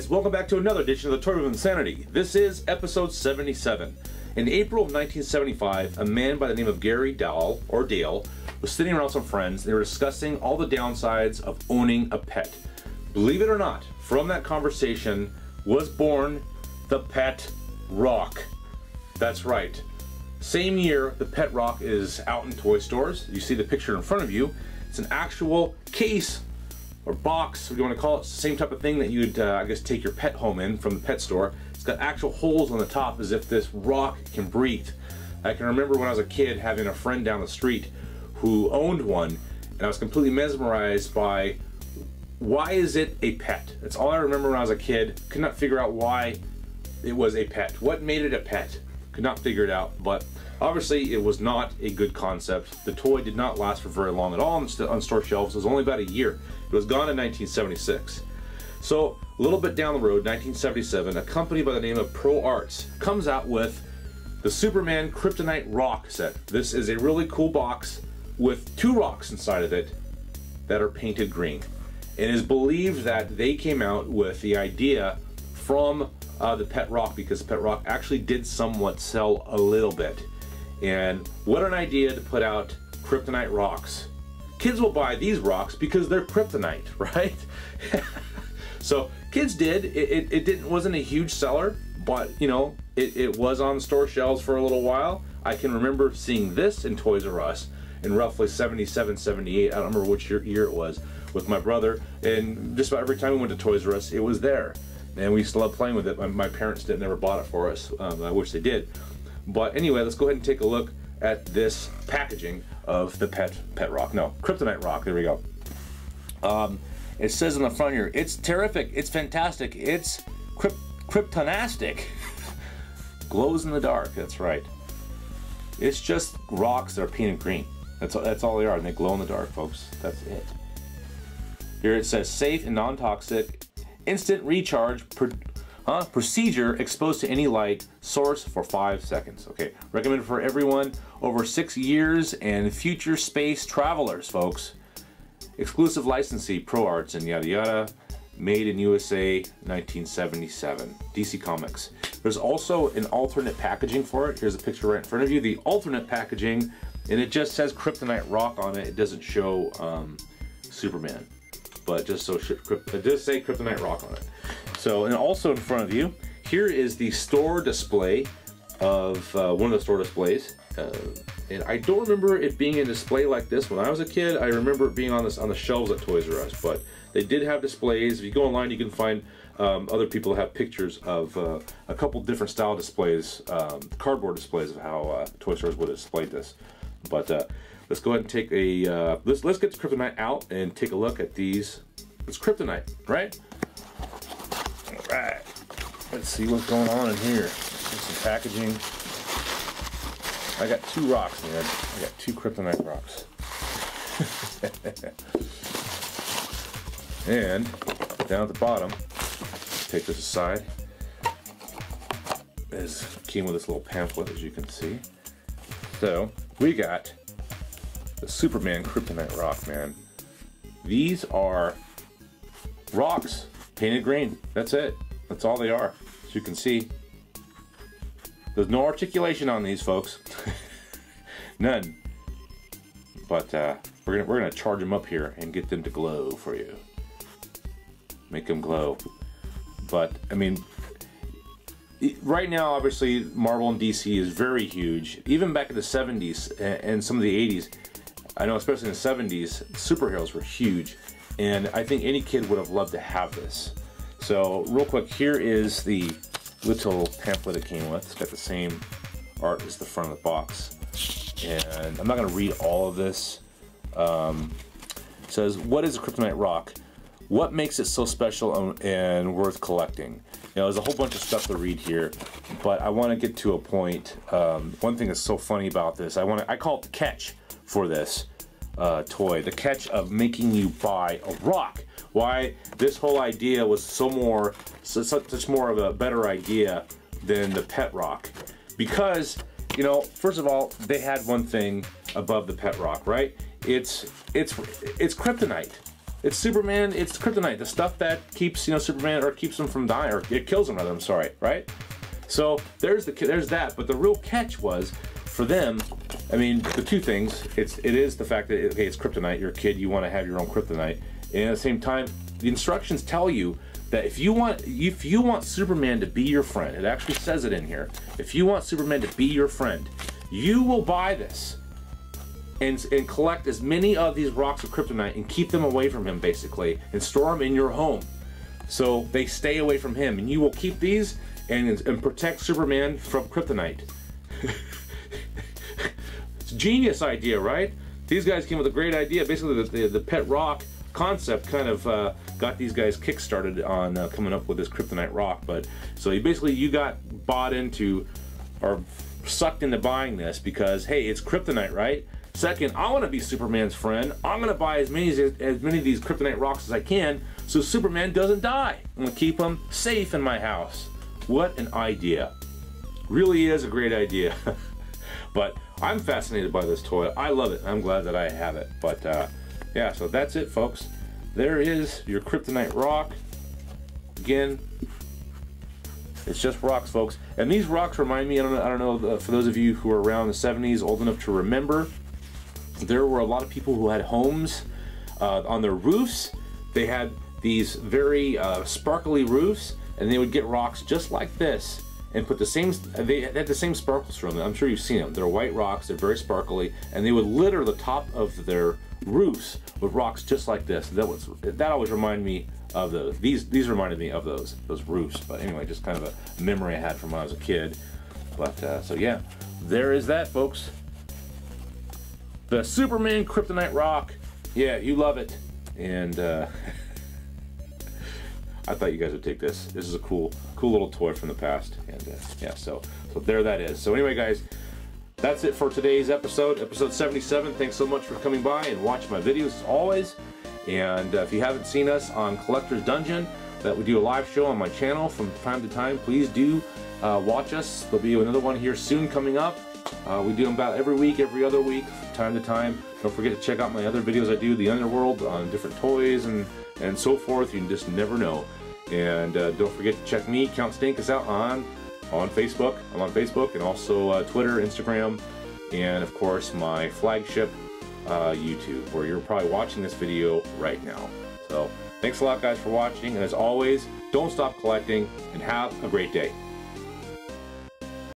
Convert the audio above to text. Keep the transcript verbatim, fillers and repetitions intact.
guys, welcome back to another edition of the Toy Room Insanity. This is episode seventy-seven. In April of nineteen seventy-five, a man by the name of Gary Dahl, or Dale, was sitting around with some friends. They were discussing all the downsides of owning a pet. Believe it or not, from that conversation was born the Pet Rock. That's right. Same year, the Pet Rock is out in toy stores. You see the picture in front of you. It's an actual case or box, if you want to call it. It's the same type of thing that you'd, uh, I guess, take your pet home in from the pet store. It's got actual holes on the top as if this rock can breathe. I can remember when I was a kid having a friend down the street who owned one, and I was completely mesmerized by why is it a pet? That's all I remember when I was a kid. Could not figure out why it was a pet. What made it a pet? Could not figure it out, but obviously it was not a good concept. The toy did not last for very long at all on, on store shelves. It was only about a year. It was gone in nineteen seventy-six. So a little bit down the road, nineteen seventy-seven, a company by the name of Pro Arts comes out with the Superman Kryptonite Rock set. This is a really cool box with two rocks inside of it that are painted green. It is believed that they came out with the idea from uh, the Pet Rock, because the Pet Rock actually did somewhat sell a little bit. And what an idea to put out Kryptonite rocks. Kids will buy these rocks because they're kryptonite, right? So kids did. It, it, it didn't wasn't a huge seller, but you know, it, it was on store shelves for a little while. I can remember seeing this in Toys R Us in roughly seventy-seven, seventy-eight. I don't remember which year, year it was, with my brother. And just about every time we went to Toys R Us, it was there. And we used to love playing with it. My, my parents didn't never bought it for us. Um, I wish they did. But anyway, let's go ahead and take a look at this packaging of the Pet Pet Rock. No, Kryptonite Rock. There we go. Um, it says on the front here, it's terrific, it's fantastic, it's crypt kryptonastic. Glows in the dark. That's right. It's just rocks that are painted green. That's that's all they are, and they glow in the dark, folks. That's it. Here it says safe and non-toxic, instant recharge. Per Huh? Procedure exposed to any light source for five seconds. Okay, recommended for everyone over six years and future space travelers, folks. Exclusive licensee, Pro Arts and yada yada. Made in U S A, nineteen seventy-seven. D C Comics. There's also an alternate packaging for it. Here's a picture right in front of you. The alternate packaging, and it just says Kryptonite Rock on it. It doesn't show um, Superman, but just so it does say Kryptonite Rock on it. So, and also in front of you, here is the store display of uh, one of the store displays. Uh, and I don't remember it being a display like this when I was a kid. I remember it being on this on the shelves at Toys R Us, but they did have displays. If you go online, you can find um, other people that have pictures of uh, a couple different style displays, um, cardboard displays of how uh, Toys R Us would have displayed this. But uh, let's go ahead and take a uh, let's let's get the Kryptonite out and take a look at these. It's Kryptonite, right? Alright, let's see what's going on in here. There's some packaging. I got two rocks, man. I got two Kryptonite rocks. And down at the bottom, take this aside. It came with this little pamphlet, as you can see. So we got the Superman Kryptonite Rock, man. These are rocks painted green. That's it. That's all they are. As you can see, there's no articulation on these, folks. None. But uh, we're gonna we're gonna charge them up here and get them to glow for you. Make them glow. But I mean, right now, obviously, Marvel and D C is very huge. Even back in the seventies and some of the eighties, I know, especially in the seventies, superheroes were huge. And I think any kid would have loved to have this. So real quick, here is the little pamphlet it came with. It's got the same art as the front of the box. And I'm not going to read all of this. Um, it says, what is a Kryptonite Rock? What makes it so special and worth collecting? You know, there's a whole bunch of stuff to read here, but I want to get to a point. Um, one thing that's so funny about this, I want to, I call it the catch for this. Uh, toy, the catch of making you buy a rock. Why this whole idea was so more, so, such more of a better idea than the Pet Rock, because you know, first of all, they had one thing above the Pet Rock, right? It's it's it's kryptonite. It's Superman, it's kryptonite, the stuff that keeps, you know, Superman, or keeps him from dying, or it kills him rather, I'm sorry, right? So there's the there's that, but the real catch was, for them, I mean, the two things, it's it is the fact that, okay, it's kryptonite, you're a kid, you want to have your own kryptonite, and at the same time, the instructions tell you that if you want if you want Superman to be your friend, it actually says it in here, if you want Superman to be your friend, you will buy this and, and collect as many of these rocks of kryptonite and keep them away from him, basically, and store them in your home so they stay away from him, and you will keep these and, and protect Superman from kryptonite. It's a genius idea, right? These guys came with a great idea. Basically, the, the, the pet rock concept kind of uh, got these guys kick-started on uh, coming up with this kryptonite rock. But so you basically you got bought into, or sucked into buying this because, hey, it's kryptonite, right? Second, I want to be Superman's friend. I'm going to buy as many as, as many of these kryptonite rocks as I can so Superman doesn't die. I'm going to keep him safe in my house. What an idea. Really is a great idea. But I'm fascinated by this toy. I love it. I'm glad that I have it. But uh, yeah, so that's it, folks. There is your kryptonite rock. Again, it's just rocks, folks. And these rocks remind me, I don't know, I don't know uh, for those of you who are around the seventies, old enough to remember, there were a lot of people who had homes uh, on their roofs. They had these very uh, sparkly roofs, and they would get rocks just like this and put the same, they had the same sparkles from them. I'm sure you've seen them. They're white rocks, they're very sparkly, and they would litter the top of their roofs with rocks just like this. That was, that always reminded me of those. These these reminded me of those those roofs. But anyway, just kind of a memory I had from when I was a kid. But uh, so yeah, there is that, folks. The Superman kryptonite rock. Yeah, you love it. And uh, I thought you guys would take this. This is a cool, cool little toy from the past. And uh, yeah, so so there that is. So anyway, guys, that's it for today's episode, episode seventy-seven. Thanks so much for coming by and watching my videos as always. And uh, if you haven't seen us on Collector's Dungeon, that we do a live show on my channel from time to time, please do uh, watch us. There'll be another one here soon coming up. Uh, we do them about every week, every other week, from time to time. Don't forget to check out my other videos I do, the Underworld, on different toys and, and so forth. You can just never know. And uh, don't forget to check me, Count Stinkus, out on, on Facebook. I'm on Facebook, and also uh, Twitter, Instagram, and of course my flagship uh, YouTube, where you're probably watching this video right now. So thanks a lot, guys, for watching. And as always, don't stop collecting, and have a great day.